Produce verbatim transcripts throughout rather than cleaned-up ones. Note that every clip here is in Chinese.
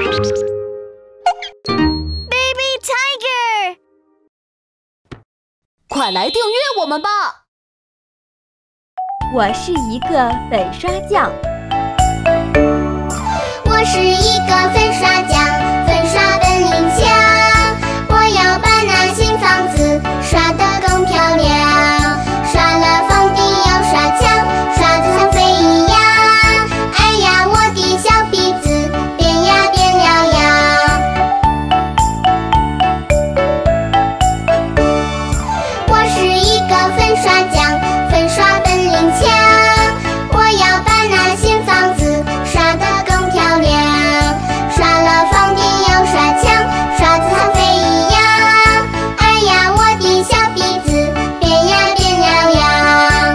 Baby Tiger， 快来订阅我们吧！ 我是一个粉刷匠， 我是一个粉刷匠，粉刷本领强。我要把那新房子刷得更漂亮，刷了房顶要刷墙，刷得像飞一样。哎呀，我的小鼻子变呀变了样。我是一个粉刷匠，粉刷本领强。我要把那新房子刷得更漂亮，刷了房顶要刷墙，刷得像飞一样。哎呀，我的小鼻子变呀变了样。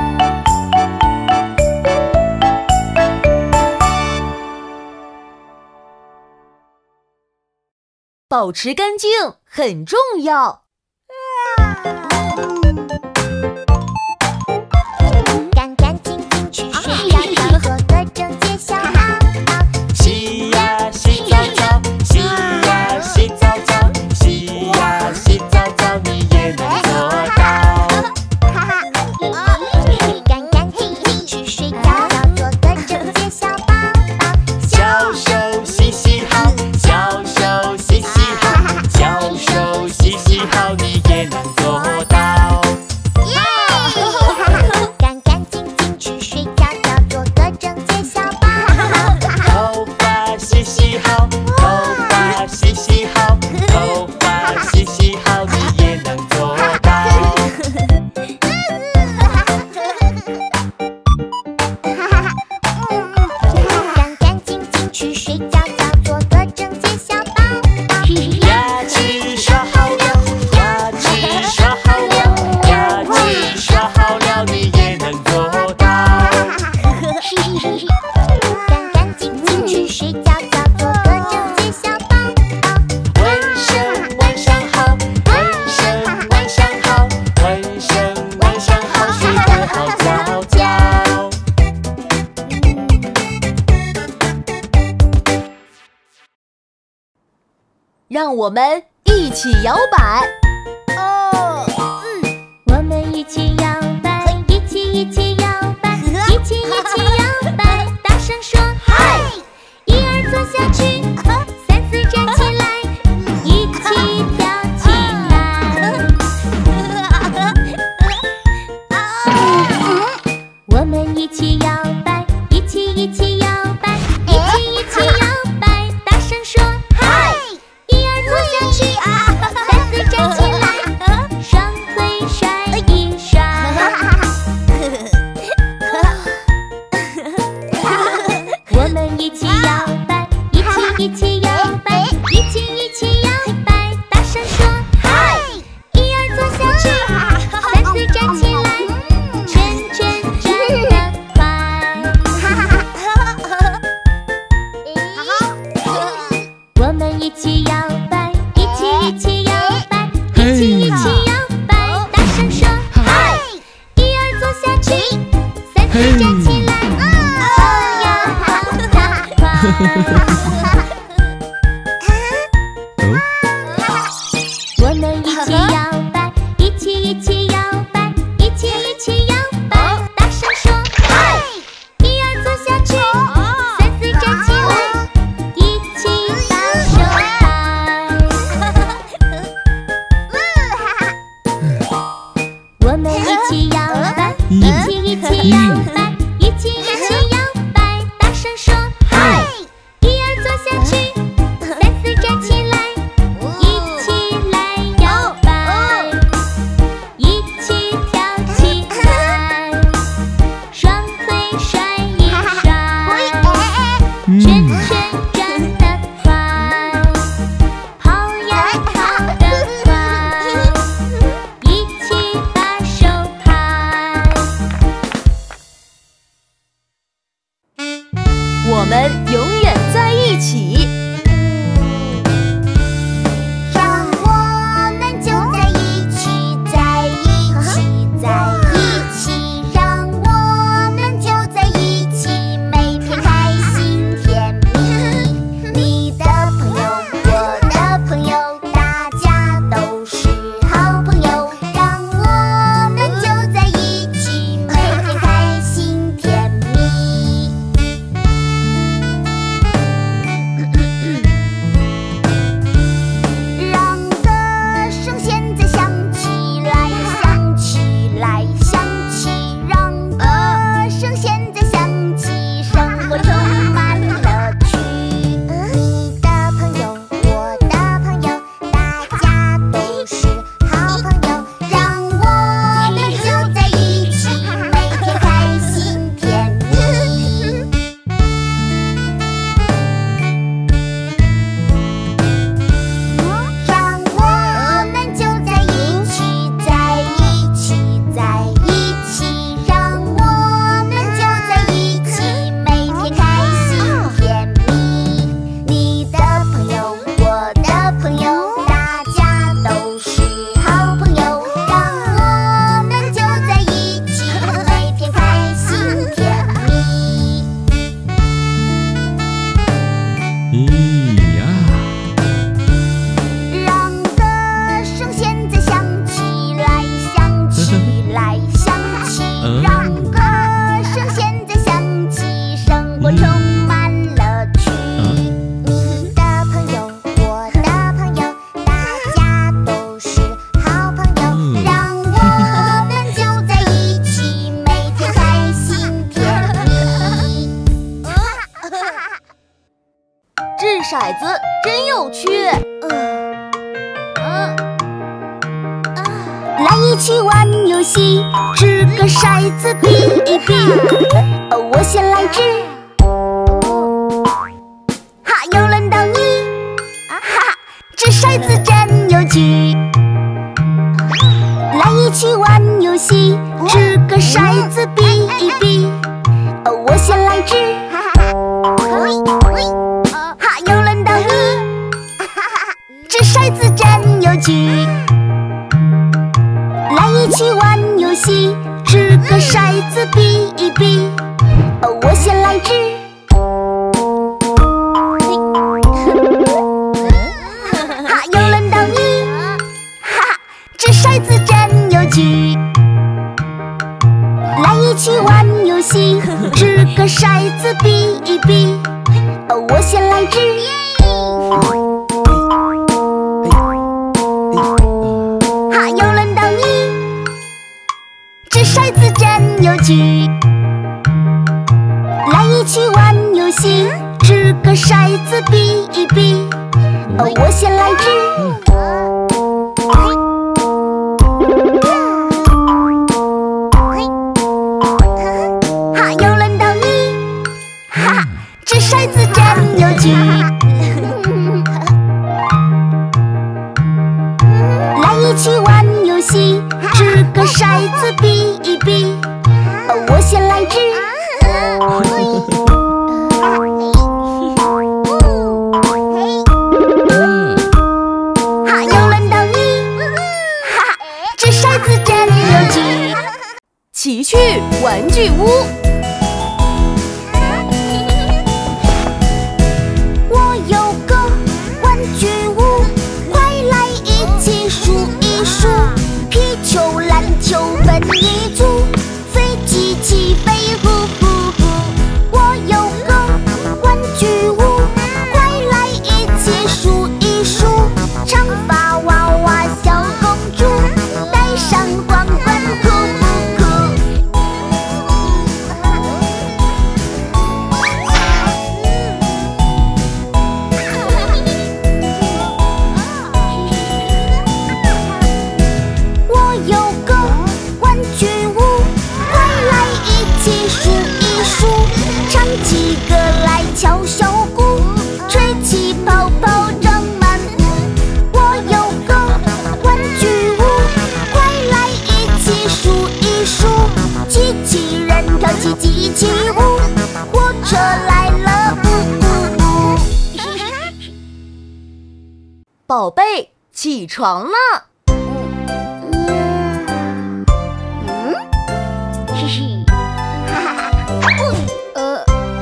保持干净很重要。 干干净净去睡觉觉，做个整洁小宝宝。 洗呀洗澡澡，洗呀洗澡澡，洗呀洗澡澡，你也能做到。 干干净净去睡觉觉，做个整洁小宝宝。 小手洗洗好，小手洗洗好，小手洗洗好，你也能做到。 干干净净去睡觉觉，做个整洁小宝宝。 头发洗洗好，头发洗洗好，头发洗洗好，你也能做到。 干干净净去睡觉觉，做个整洁小宝宝。 牙齿刷好了，牙齿刷好了，牙齿刷好了，你也能做到。 干干净净去睡觉觉，做个整洁小宝宝。 纹身纹上好，纹身纹上好，纹身纹上好，睡得好觉觉。 让我们一起摇摆。 我们一起摇摆，一起一起摇摆，一起一起摇摆，大声说嗨！一二坐下去，三四站起来，一起跳起来。我们一起摇摆，一起一起摇摆，一起一起摇摆，大声说嗨！一二坐下去，三四站起来，双腿甩一甩。我们一起摇摆，一起一起摇摆，一起一起摇摆，大声说嗨！一二坐下去，三四站起来，圈圈转得快。我们一起摇摆，一起一起摇摆，一起一起摇摆，大声说嗨！一二坐下去，三四站起来，跑呀跑得快。我们一起摇摆，一起一起摇摆，一起一起摇摆，大声说嗨！一二坐下去，三四站起来，一起把手拍。我们一起摇摆，一起一起摇摆，一起一起摇摆，大声说嗨！一二坐下去，三四站起来，一起来摇摆，一起跳起来，双腿甩一甩，圈圈转得快，跑呀跑得快，一起把手拍。 我们永远在一起。 让我们就在一起，在一起，在一起，让我们就在一起，每天开心甜蜜。 掷骰子真有趣。 嗯嗯啊！ 来一起玩游戏，掷个骰子比一比。哦，我先来掷。哈，又轮到你。哈哈，掷骰子真有趣。来一起玩游戏，掷个骰子比一比。哦，我先来掷。哈，又轮到你。掷骰子真有趣。来一起玩游戏，掷个骰子比一比。哦，我先来掷。哈，又轮到你。哈哈，掷骰子真有趣。来一起玩游戏，掷个骰子比一比。哦，我先来掷。哈，又轮到你。掷骰子真有趣。来一起玩游戏，掷个骰子比一比。哦，我先来掷。哈，又轮到你。哈哈，掷骰子真有趣。来一起玩游戏，掷个骰子比一比。哦，我先来掷。哈，又轮到你。哈哈，掷骰子真有趣。 奇趣玩具屋。 我有个玩具屋，快来一起数一数。皮球、篮球分一组，飞机起飞呼呼呼。我有个玩具屋，快来一起数一数。长发娃娃小公主，戴上皇冠酷不酷？我有个玩具屋，快来一起数一数。唱起歌来敲小鼓，吹起泡泡装满屋。我有个玩具屋，快来一起数一数。机器人跳起机器舞，火车来了呜呜呜。 宝贝，起床了。 嘿嘿，哈哈哈，呃，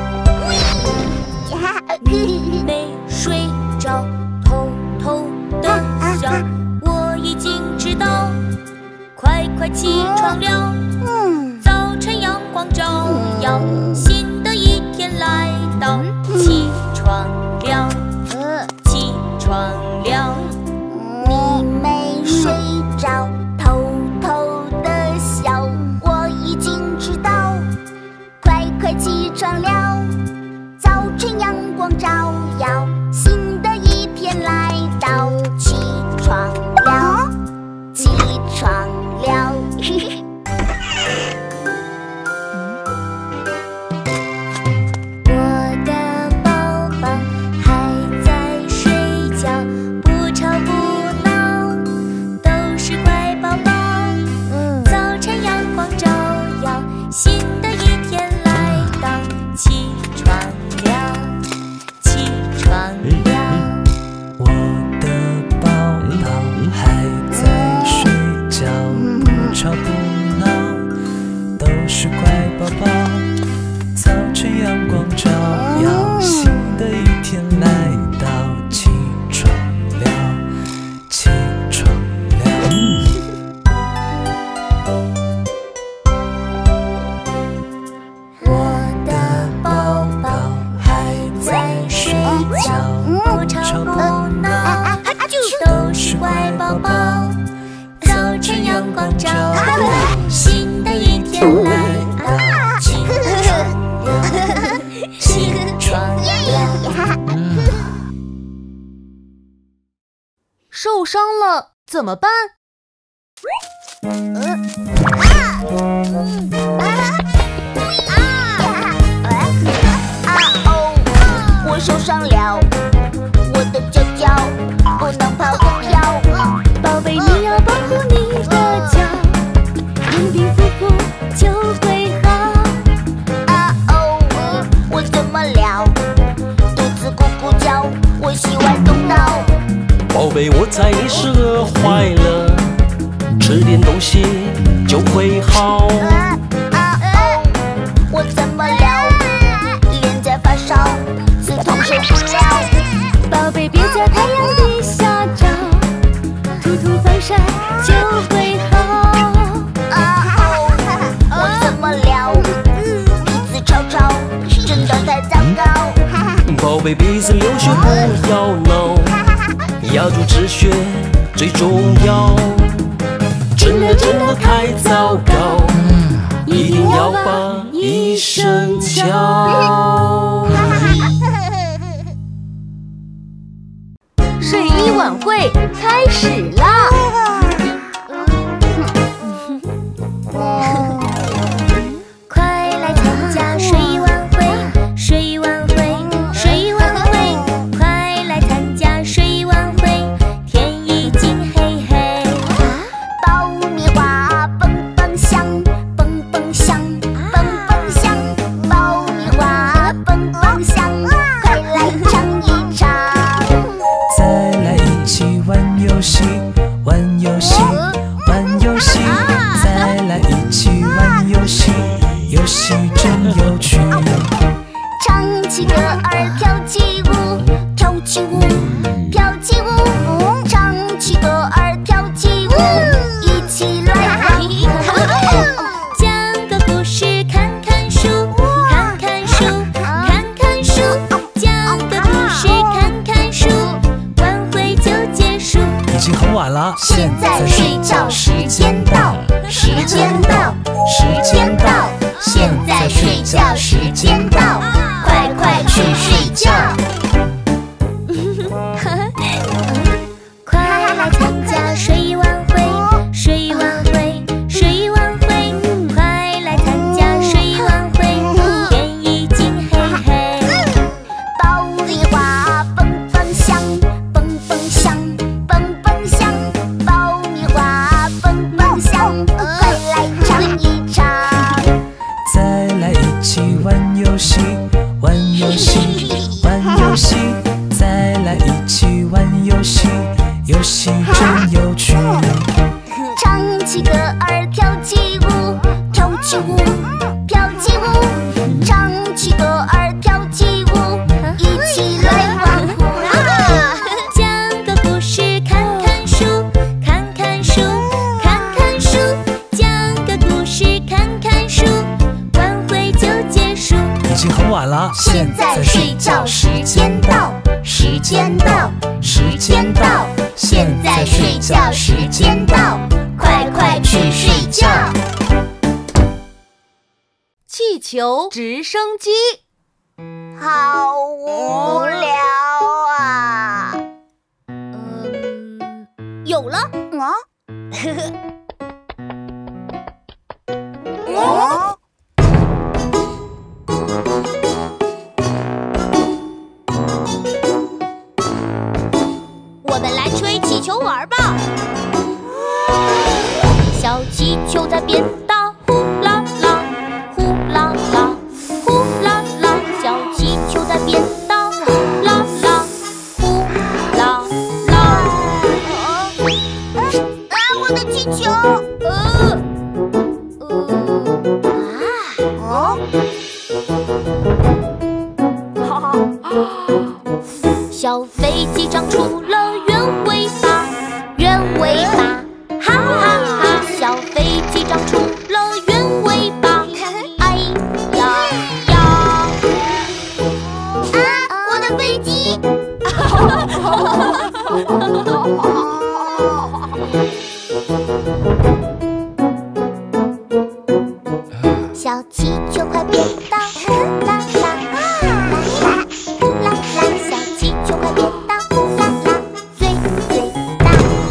没睡着，偷偷的想，我已经知道，快快起床了。早晨阳光照耀，新的一天来到，起床了，起床了。 你没睡着，偷偷的笑，我已经知道，快快起床了。早晨阳光照耀，新的一天受伤了，怎么办？ 呃啊嗯啊啊啊哦！我受伤了，我的脚脚不能跑得跳。 宝贝，你要保护你的脚，平平复复就会好。 啊哦！我怎么了？肚子咕咕叫，我喜欢动脑。 宝贝，我猜你是饿坏了，吃点东西就会好。 啊啊哦！我怎么了？脸在发烧，刺痛受不了。 宝贝，别在太阳底下照，涂涂防晒就会好。 啊哦！我怎么了？鼻子吵吵，真的太糟糕。 宝贝，鼻子流血不要闹，压住止血最重要。真的真的太糟糕，一定要把医生叫。 睡衣晚会开始啦！ 快来参加睡衣晚会，睡衣晚会，睡衣晚会，快来参加睡衣晚会，天已经黑黑。 爆米花蹦蹦响，蹦蹦响，蹦蹦响，爆米花蹦蹦响，快来尝一尝。 再来一起玩游戏，玩游戏，玩游戏，再来一起玩游戏，游戏真有趣。 唱起歌儿跳起舞，跳起舞，跳起舞，唱起歌儿跳起舞，一起来玩。 讲个故事，看看书，看看书，看看书，讲个故事，看看书，晚会就结束。 已经很晚了， 现在睡觉时间到，时间到，时间到，现在睡觉时间到，快快去睡觉。 快来参加睡衣晚会，睡衣晚会，睡衣晚会，快来参加睡衣晚会，天已经黑黑。 爆米花蹦蹦响，蹦蹦响，蹦蹦响，爆米花蹦蹦响，快来尝一尝。 再来一起玩游戏，玩游戏，玩游戏，再来一起玩游戏，游戏真有趣。 唱起歌儿跳起舞，跳起舞，跳起舞，唱起歌儿跳起舞，一起来玩。 讲个故事，看看书，看看书，看看书，讲个故事，看看书，晚会就结束。 已经很晚了， 现在睡觉时间到，时间到，时间到，现在睡觉时间到，快快去睡觉。 气球直升机， 好无聊啊！ 嗯，有了， 啊？哦？ 我们来吹气球玩吧。小气球在变大，呼啦啦，呼啦啦，呼啦啦。小气球在变大，呼啦啦，呼啦啦。 啊！我的气球！ 呃呃啊！哦！ 哈哈！小飞机长出了圆尾巴，圆尾巴，哈哈哈！小飞机长出了圆尾巴，哎呀呀！ 啊！我的飞机！小气球快变大，呼啦啦，呼啦啦，呼啦啦，小气球快变大，呼啦啦，最最大。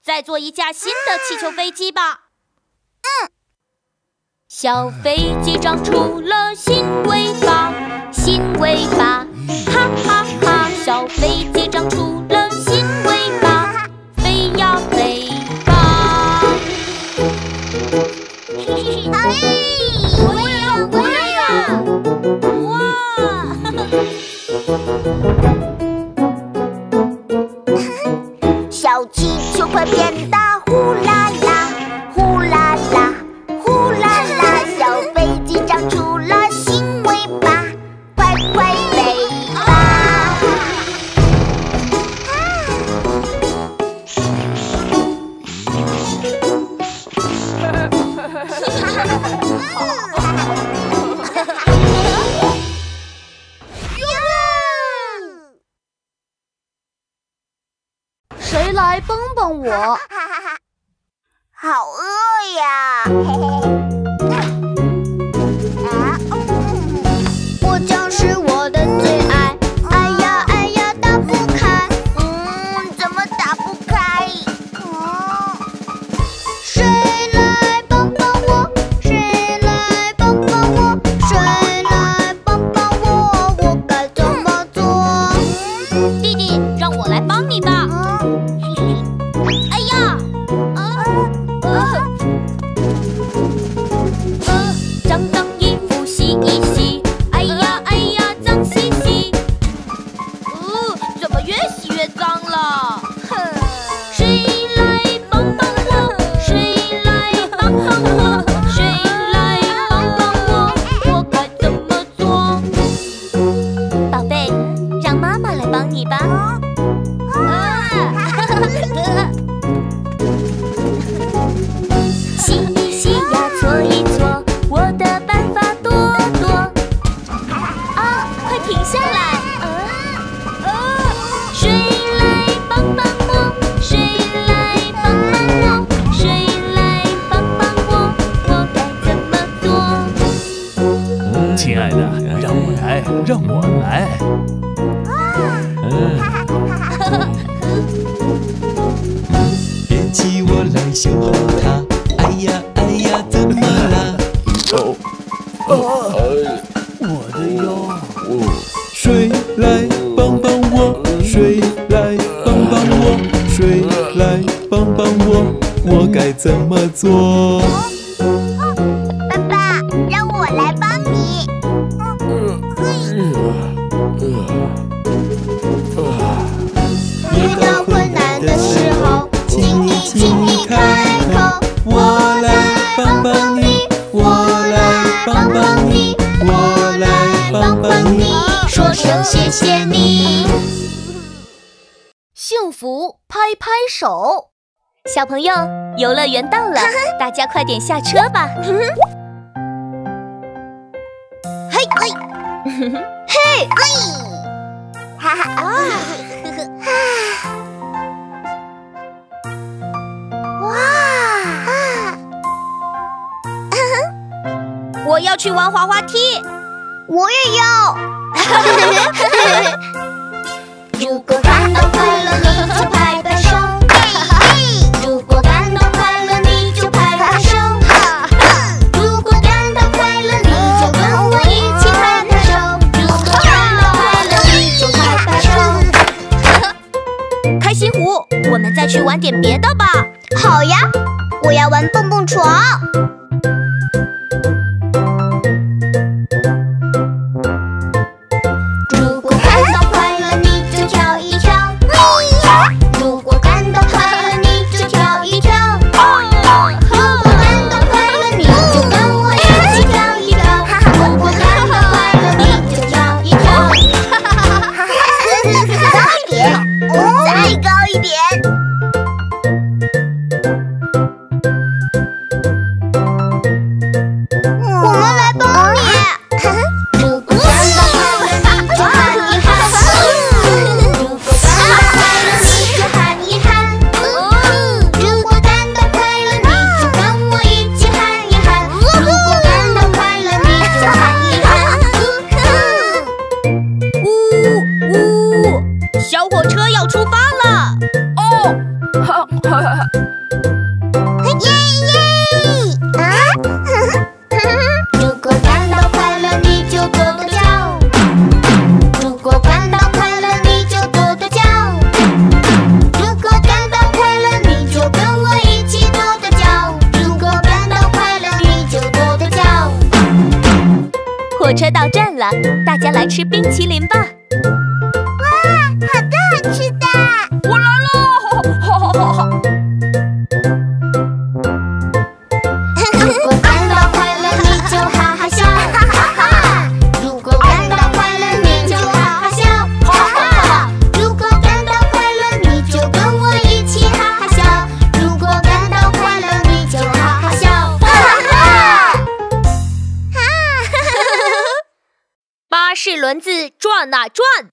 再做一架新的气球飞机吧。 嗯。 小飞机长出了新尾巴，新尾巴，哈哈哈！小飞机长出了新尾巴，飞呀飞吧。 哎，我也要，我也要！哇！小气球快变大，呼啦啦，呼啦啦，呼啦啦！小飞机长出了新尾巴，快快飞吧！ 谁来帮帮我？ 好饿呀！果酱是我的最爱，哎呀哎呀打不开，嗯，怎么打不开？嗯，谁来帮帮我？谁来帮帮我？谁来帮帮我？我该怎么做？ 弟弟，让我来帮你吧。哎呀！呃，脏脏衣服洗一洗，哎呀哎呀，脏兮兮。哦，怎么越洗越脏了？哼！谁来帮帮我？谁来帮帮我？谁来帮帮我？我该怎么做？宝贝，让妈妈来帮你吧。洗一洗呀，搓一搓，我的办法多多。啊，快停下来！啊，谁来帮帮我？谁来帮帮我？谁来帮帮我？我该怎么做？ 亲爱的，让我来，让我来。别急，我来修好它。哎呀哎呀，怎么啦？哦哦，我的腰。谁来帮帮我？谁来帮帮我？谁来帮帮我？我该怎么做？ 爸爸，让我来帮你。遇到困难的时候，请你请你开口，我来帮帮你，我来帮帮你，我来帮帮你，说声谢谢你。 幸福拍拍手。 小朋友，游乐园到了，大家快点下车吧。 嘿嘿，嘿嘿，哈哈啊！哇！ 我要去玩滑滑梯。 我也要。如果感到快乐，你就拍拍手。如果感到快乐，你就拍拍手。如果感到快乐，你就跟我一起拍拍手。如果感到快乐，你就拍拍手。 开心湖，我们再去玩点别的吧。 好呀，我要玩蹦蹦床。如果感到快乐，你就跳一跳。如果感到快乐，你就跳一跳。如果感到快乐，你就跟我一起跳一跳。如果感到快乐，你就跳一跳。高一点，再高一点。 火车到站了，大家来吃冰淇淋吧！ 哇，好多好吃的！ 我来了！好好好好。 如果感到快乐，你就哈哈笑，哈哈哈！如果感到快乐，你就哈哈笑，哈哈哈！如果感到快乐，你就跟我一起哈哈笑。如果感到快乐，你就哈哈笑，哈哈哈！ 巴士轮子转啊转。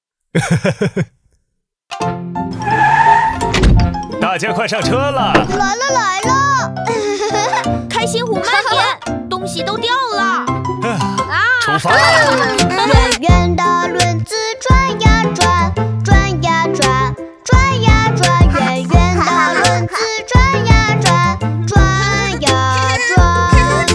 大家快上车了！ 来了来了！ 开心虎慢点，东西都掉了。 啊！出发了！ 圆圆的轮子转呀转，转呀转，转呀转，圆圆的轮子转呀转，转呀转。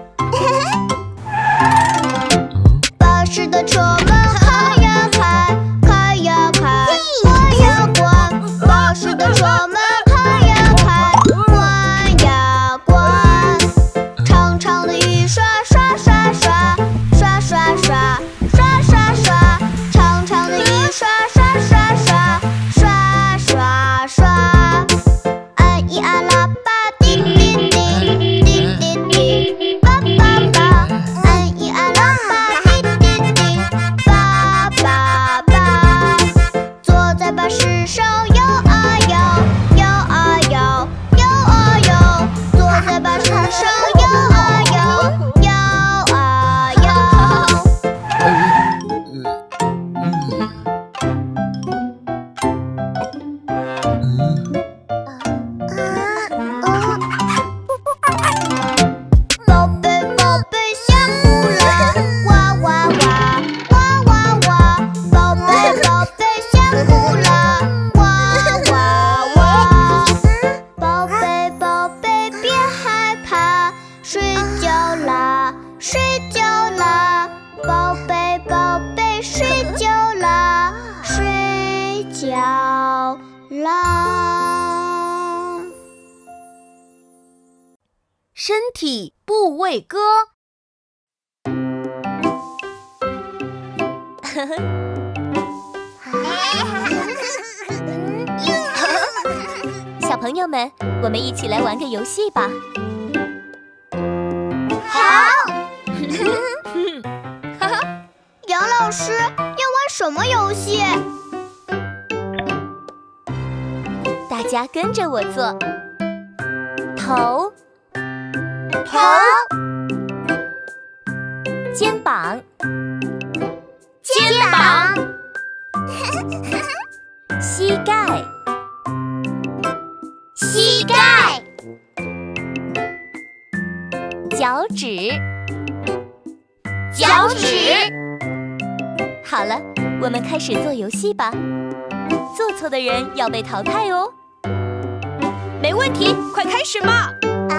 巴士的车门开呀开，开呀开，关呀关。巴士的车门开呀开，关呀关。长长的雨刷刷刷刷，刷刷刷，刷刷刷。长长的雨刷刷刷刷，刷刷刷。按一按喇叭，滴滴滴，滴滴滴，叭叭叭。按一按喇叭，滴滴滴，叭叭叭。坐在巴士上摇啊摇，摇啊摇，摇啊摇。坐在巴士上摇啊摇，摇啊摇。宝贝宝贝下湖啦，哇哇哇，哇哇哇。宝贝宝贝下湖啦，哇哇哇。宝贝宝贝别害怕，睡觉啦，睡觉啦。宝贝宝贝睡觉啦，睡觉啦。 身体部位歌。 小朋友们，我们一起来玩个游戏吧。 好。杨老师要玩什么游戏？ 大家跟着我做。头， 头， 肩膀， 肩膀， 膝盖， 膝盖， 脚趾， 脚趾。 好了，我们开始做游戏吧。做错的人要被淘汰哦。 没问题，快开始吧！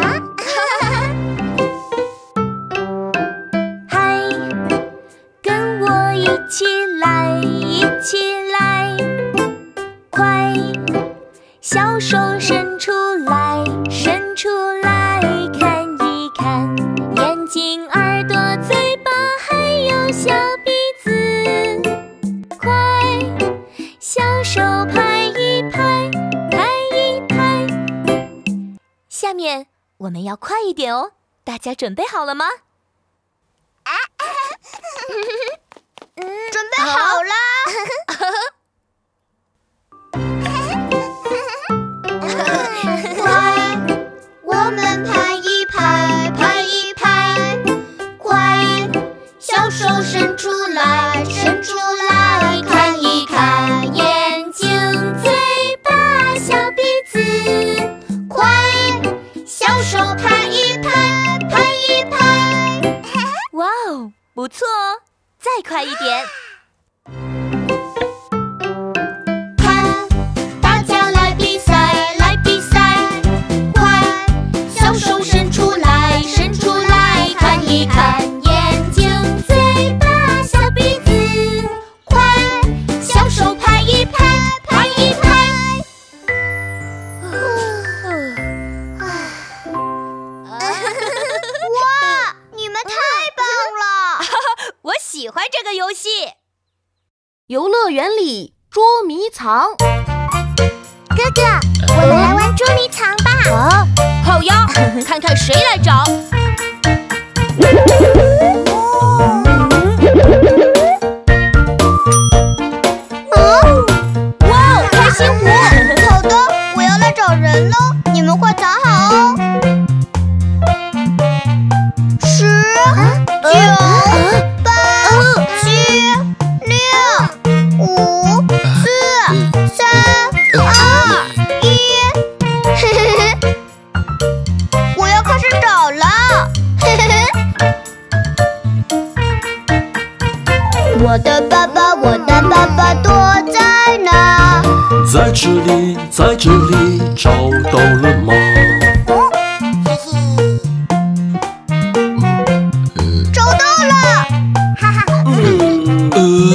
嗨，跟我一起来，一起来，快，小手伸出来，伸出来，看一看，眼睛、耳朵、嘴巴，还有小鼻子，快，小手拍一拍，拍一拍。下面我们要快一点哦，大家准备好了吗？ 准备好了。快，我们拍一拍，拍一拍，快，小手伸出来，伸出来，看一看，眼睛、嘴巴、小鼻子，快，小手拍一拍，拍一拍。 哇哦，不错哦，再快一点。 看，大家来比赛，来比赛，快，小手伸出来，伸出来，看一看，眼睛、嘴巴、小鼻子，快，小手拍一拍，拍一拍。哇，你们太棒了！ 喜欢这个游戏。 游乐园里捉迷藏。 哥哥，我们来玩捉迷藏吧。 啊，好呀，看看谁来找。 哇，开心果！好的，我要来找人喽，你们快藏好哦。十、九、八、七、六、五、四、三、二、一。嘿嘿嘿，我要开始找了。嘿嘿嘿。我的爸爸，我的爸爸躲在哪？ 在这里，在这里，找到了吗？ 找到了！哈哈。 呃，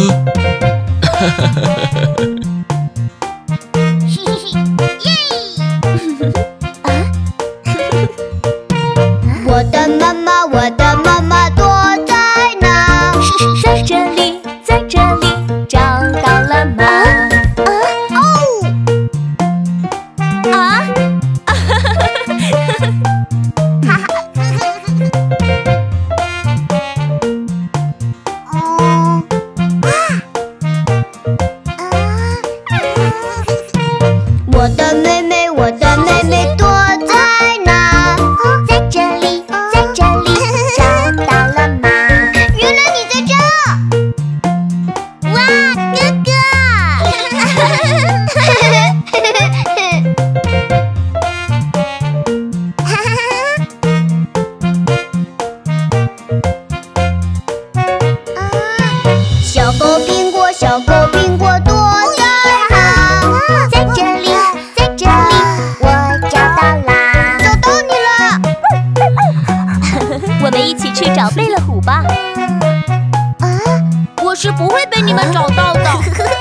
我的妈妈，我的妈妈躲在哪？ 在这里，在这里，找到了吗？ 哦， 啊！ 我的妹妹，我的妹妹躲在哪？ 在这里，在这里，找到了吗？ 原来你在这！ 哇，哥哥！ 小狗苹果，小狗苹果躲在哪？ 在这里，在这里，我找到啦！ 找到你了！ 我们一起去找贝勒虎吧。 我是不会被你们找到的。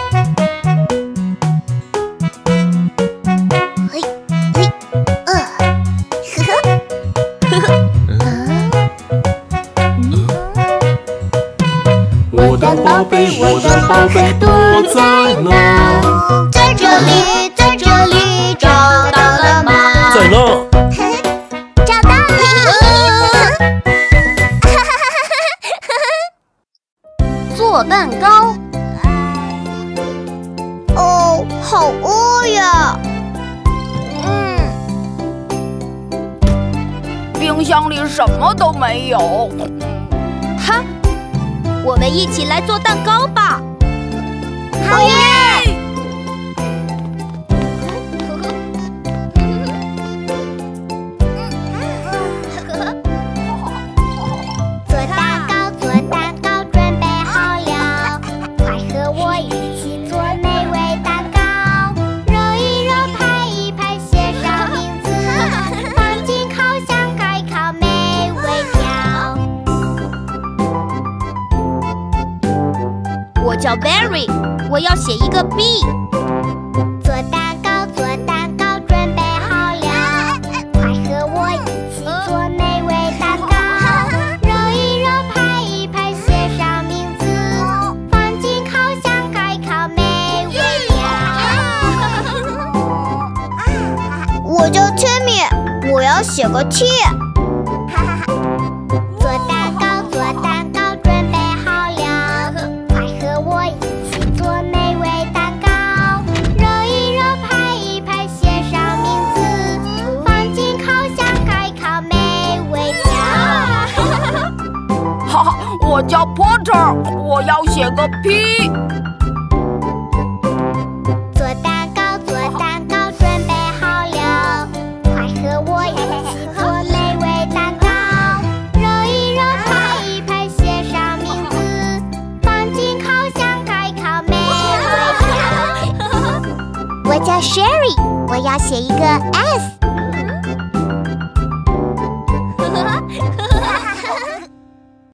我的宝贝，我的宝贝躲在哪？ 在这里，在这里，找到了吗？ 在哪？ 找到了！ 做蛋糕。 哦，好饿呀！嗯， 冰箱里什么都没有。 哈，我们一起来做蛋糕吧！ 好耶！ 做蛋糕，做蛋糕，准备好了，快和我一起做美味蛋糕。揉一揉，拍一拍，写上名字，放进烤箱盖烤，美味调。 我叫 Berry， 我要写一个 B。 做蛋糕，做蛋糕，准备好了，快和我一起做美味蛋糕。揉一揉，拍一拍，写上名字，放进烤箱盖烤，美味调。 我叫 Timmy， 我要写个 T。 做蛋糕，做蛋糕，准备好了，快和我一起做美味蛋糕。揉一揉，拍一拍，写上名字，放进烤箱盖烤，美味调。 哈哈，我叫 Porter， 我要写个 P。 做蛋糕，做蛋糕，准备好了，快和我一起做美味蛋糕。揉一揉，拍一拍，写上名字，放进烤箱盖烤，美味调。我叫 Sherry， 我要写一个 S。